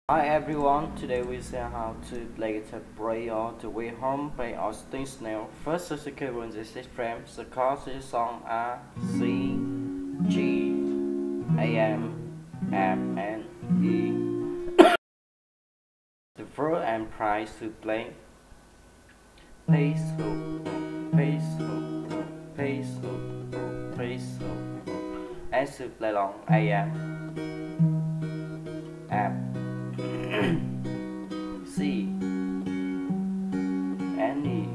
Hi everyone, today we see how to play guitar play all the way home by Austin Snell. First the sequence is this frame, the chords is song are C, G, A, M, F, and E. The verb and price to play pace hook, pace hook, pace hook, pace hook, and to play along A, M, F, C, and E.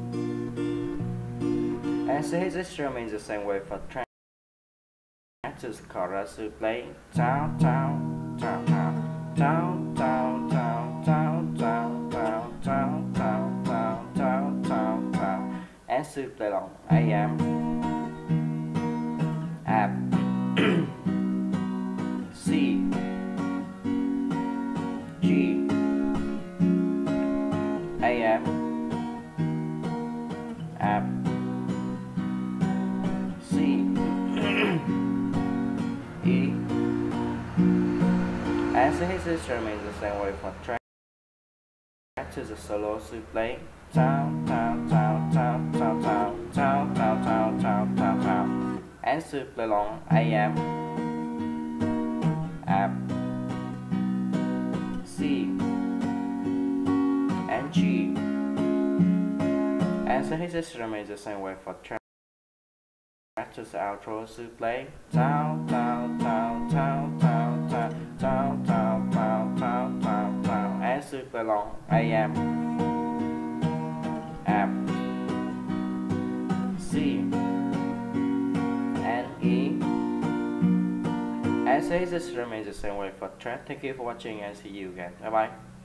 And so his instrument is the same way for track to the chorus to play down, down, down, down, down, down, down, down, down, down, down, down, down, down, down, down, and to play along A, M, F, C, G, A, M, F, C, E. As his instrument is the same way for track to the solo to play down, down, down, down, down, down, down, down, down, down, down, down, and to play along A, M, F, C, and G. And so his instrument is the same way for track to the outro to play down, down, down, down, down, down, down, down, down, down, down, down, and to play along A, M, F, C, and E. And so his instrument is the same way for track. Thank you for watching and see you again. Bye bye.